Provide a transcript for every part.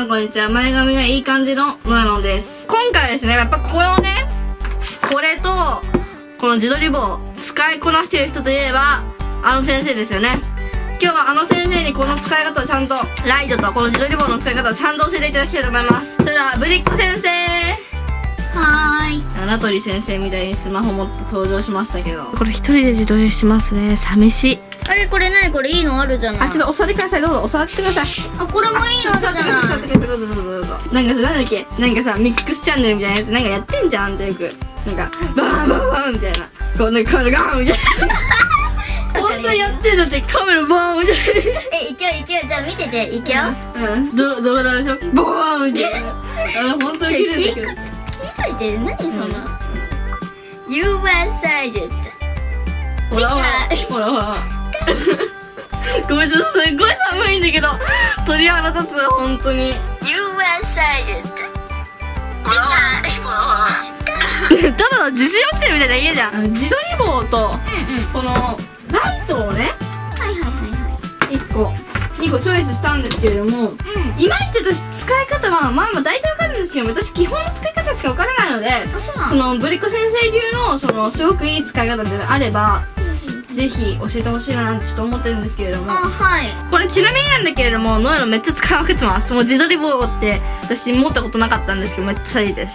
こんにちは。前髪がいい感じのノエノンです。今回ですね、やっぱこのね、これと、この自撮り棒、使いこなしてる人といえば、あの先生ですよね。今日はあの先生にこの使い方をちゃんと、ライトとこの自撮り棒の使い方をちゃんと教えていただきたいと思います。それでは、ぶりっ子先生。 はーい。 名取先生みたいにスマホ持って登場しましたけど。これ一人で自撮りしますね。寂しい。 あれこれ何これいいのあるじゃない。 あ、ちょっとお座りください。どうぞお座ってください。 あ、これもいいのあるじゃない。 座ってください。どうぞどうぞどうぞ。なんかさ、なんだっけ、なんかさ、ミックスチャンネルみたいなやつなんかやってんじゃんってよく。なんか、バーンバーンバーンみたいな。こうなんかカメラガーンみたいな。ほんとやってんだってカメラバーンみたいな。 いけよいけよ。じゃあ見てて、いけよ。 うん。動画でしょボーンみたいな。ほんとに綺麗だけど。 聞いといて、何その。You were silent。 ほらほら。ほらほら。ごめん、ちょっとすっごい寒いんだけど、鳥肌立つ、ほんとに。 You were silent。 ほらほら。ただの自信持ってるみたいな家じゃん。自撮り棒と、この、ライトをね、2個チョイスしたんですけれども、いまいち私使い方は、まあ大体わかるんですけど、私基本の使い方しかわからないので、そのぶりっ子先生流の、その、すごくいい使い方みたいなのあれば、ぜひ教えてほしいななんてちょっと思ってるんですけれども。これちなみになんだけれども、ノエのめっちゃ使い分けてます。もう自撮り棒って私持ったことなかったんですけど、めっちゃいいです。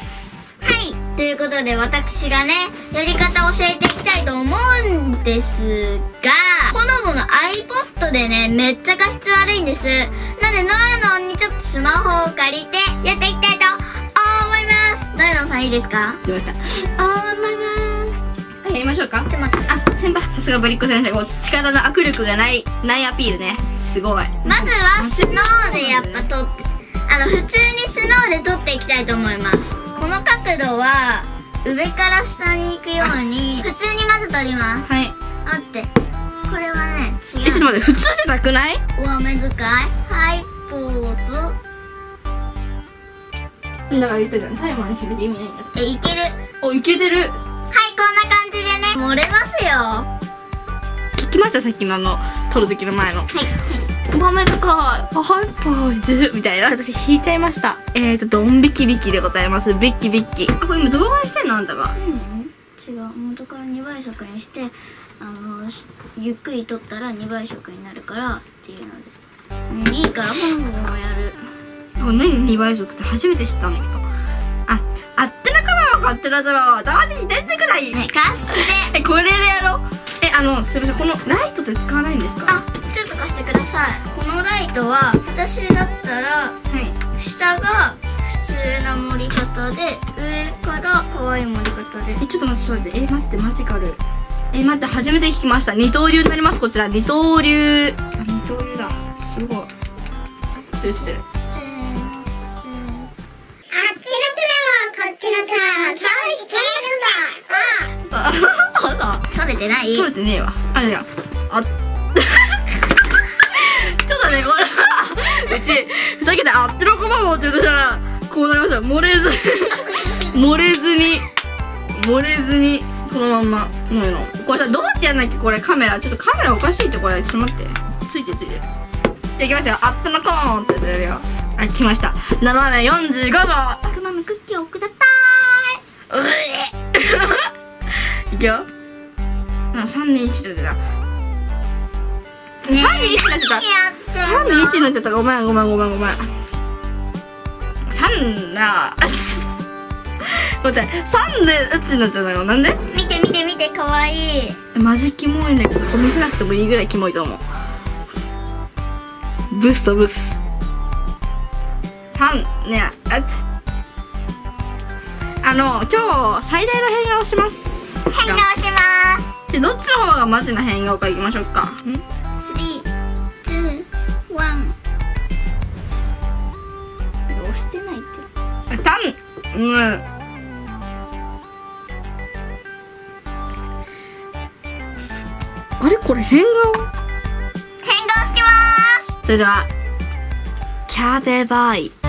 はい。ということで私がね、やり方を教えていきたいと思うんですが、この子の iPod でね、めっちゃ画質悪いんです。なので、ノエノンにちょっとスマホを借りてやっていきたいと思います。ノエノンさんいいですか？ 出ました。思います。はい、やりましょうか。 ちょっと待って。 あ、先輩、さすがぶりっ子先生。こう力の握力がないアピールね。すごい。 まずはスノーでやっぱ撮って、普通にスノーで撮っていきたいと思います。この角度は上から下に行くように普通にまず撮ります。 はい。 あって、これはね、違う。 ちょっと待って、普通じゃなくない？ 上目遣い、はい、ポーズ。 だから言ったじゃん。タイマーにしなきゃ意味ないんだ。 いける。 お、いけてる。 はい、こんな感じでね、盛れますよ。 聞きました、さっきの撮る時の前の。 はい。 上目遣い、はい、ポーズみたいな。私引いちゃいました。ドンビキビキでございます。ビッキビッキ。あ、これ今動画にしてんのあんたが。 違う。元から2倍速にして、ゆっくり撮ったら2倍速になるからっていうので。いいから、もうやる。 何2倍速って初めて知ったんだけど。あってなかなかってなったら、黙って出てくらい。 ね、貸して。 これでやろう。すみません、このライトって使わないんですか？ あ、ちょっと貸してください。このライトは、私だったら、下が普通な盛り方で、上から可愛い盛り方で。 ちょっと待って、それで。待って、マジカル。待って、初めて聞きました。二刀流になります、こちら。二刀流。二刀流だ。すごい。失礼してる。 せーの。 あっちのプラはこっちのプラはそう聞けるんだ。 撮れてない？ 撮れてねえわ。あれだ。ちょっとね、これはうちふざけてあってのこまもって言ったらこうなりました。漏れずにこのまんまのよ。これさ、どうやってやんなきゃ。これカメラちょっとカメラおかしいって。これちょっと待って、ついてる。じゃあいきますよ。あってのこーんってやるよ。はい、来ました。斜め45度。 悪魔のクッキーをくださいくよ。3、2、1で出た。3、2、1になっちゃった。3、2、1になっちゃった。ごめん。3な待って、3でってなっちゃうのよ。なんで？ 見て、かわいい。 マジキモいんだけど、これ見せなくてもいいぐらいキモいと思う。ブスとブス。3ね、今日最大の変顔します。 変顔します。 で、どっちの方がマジな変顔かいきましょうか。 3、2、1。押してないって。 あれこれ変顔してます。 それではキャベバイ